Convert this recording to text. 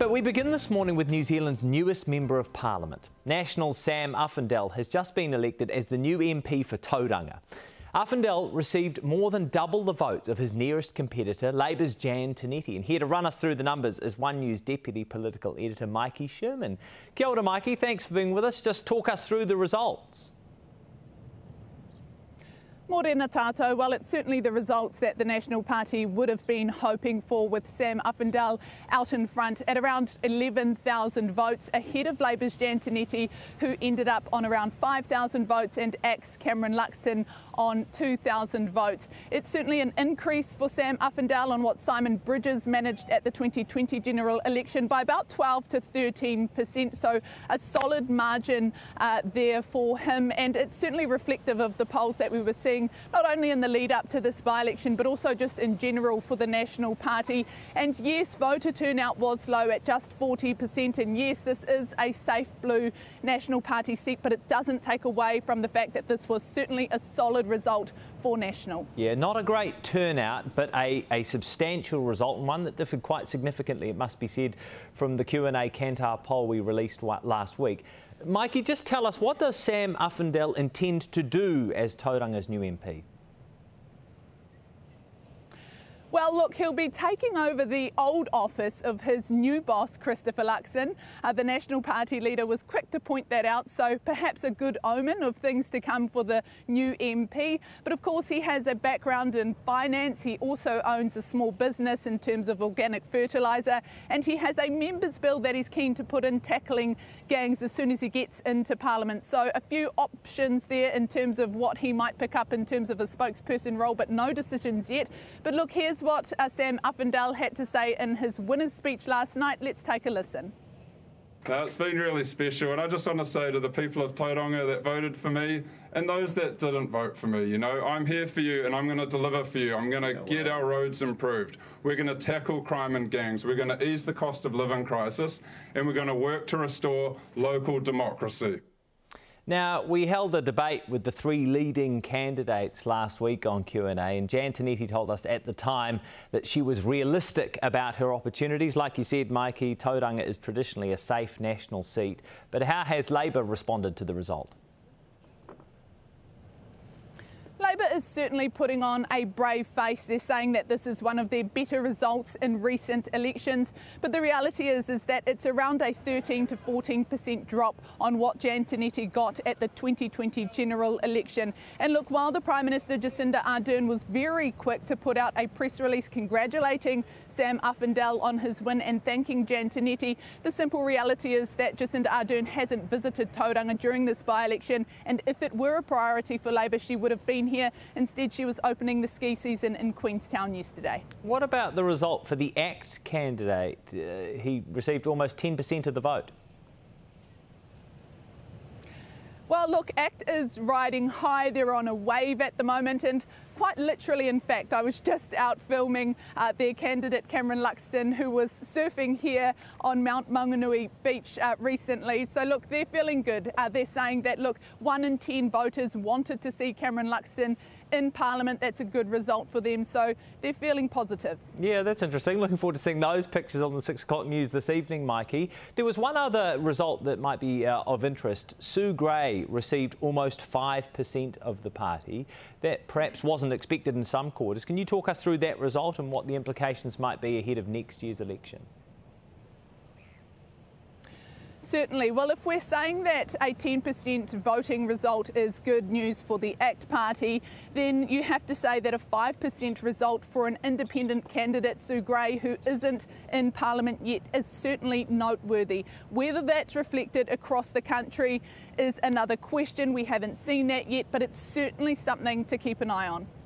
So we begin this morning with New Zealand's newest Member of Parliament. National's Sam Uffindell has just been elected as the new MP for Tauranga. Uffindell received more than double the votes of his nearest competitor, Labour's Jack Tame. And here to run us through the numbers is One News Deputy Political Editor Maiki Sherman. Kia ora, Maiki, thanks for being with us. Just talk us through the results. Morena tātou. Well, it's certainly the results that the National Party would have been hoping for, with Sam Uffindell out in front at around 11,000 votes, ahead of Labour's Jack Tame, who ended up on around 5,000 votes, and Cameron Luxton on 2,000 votes. It's certainly an increase for Sam Uffindell on what Simon Bridges managed at the 2020 general election by about 12 to 13%, so a solid margin there for him, and it's certainly reflective of the polls that we were seeing not only in the lead up to this by-election but also just in general for the National Party. And yes, voter turnout was low at just 40%, and yes, this is a safe blue National Party seat, but it doesn't take away from the fact that this was certainly a solid result for National. Yeah, not a great turnout, but a substantial result, and one that differed quite significantly, it must be said, from the Q&A Kantar poll we released last week. Maiki, just tell us, what does Sam Uffindell intend to do as Tauranga's new MP? Well, look, he'll be taking over the old office of his new boss, Christopher Luxon. The National Party leader was quick to point that out, so perhaps a good omen of things to come for the new MP. But of course, he has a background in finance. He also owns a small business in terms of organic fertiliser, and he has a members' bill that he's keen to put in tackling gangs as soon as he gets into Parliament. So a few options there in terms of what he might pick up in terms of a spokesperson role, but no decisions yet. But look, here's what Sam Uffindell had to say in his winner's speech last night. Let's take a listen. It's been really special, and I just want to say to the people of Tauranga that voted for me and those that didn't vote for me, you know, I'm here for you and I'm going to deliver for you. I'm going to get our roads improved. We're going to tackle crime and gangs. We're going to ease the cost of living crisis, and we're going to work to restore local democracy. Now, we held a debate with the three leading candidates last week on Q&A, and Jack Tame told us at the time that she was realistic about her opportunities. Like you said, Maiki, Tauranga is traditionally a safe national seat, but how has Labour responded to the result? Labour is certainly putting on a brave face. They're saying that this is one of their better results in recent elections. But the reality is that it's around a 13 to 14% drop on what Jack Tame got at the 2020 general election. And look, while the Prime Minister Jacinda Ardern was very quick to put out a press release congratulating Sam Uffindell on his win and thanking Jack Tame, the simple reality is that Jacinda Ardern hasn't visited Tauranga during this by-election, and if it were a priority for Labour, she would have been here. Instead, she was opening the ski season in Queenstown yesterday. What about the result for the ACT candidate? He received almost 10% of the vote. Well, look, ACT is riding high. They're on a wave at the moment, and quite literally, in fact, I was just out filming their candidate, Cameron Luxton, who was surfing here on Mount Maunganui Beach recently. So, look, they're feeling good. They're saying that, look, 1 in 10 voters wanted to see Cameron Luxton in Parliament. That's a good result for them, so they're feeling positive. Yeah, that's interesting. Looking forward to seeing those pictures on the 6 o'clock news this evening, Maiki. There was one other result that might be of interest. Sue Gray received almost 5% of the party. That perhaps wasn't expected in some quarters. Can you talk us through that result and what the implications might be ahead of next year's election? Certainly. Well, if we're saying that a 10% voting result is good news for the ACT Party, then you have to say that a 5% result for an independent candidate, Sue Gray, who isn't in Parliament yet, is certainly noteworthy. Whether that's reflected across the country is another question. We haven't seen that yet, but it's certainly something to keep an eye on.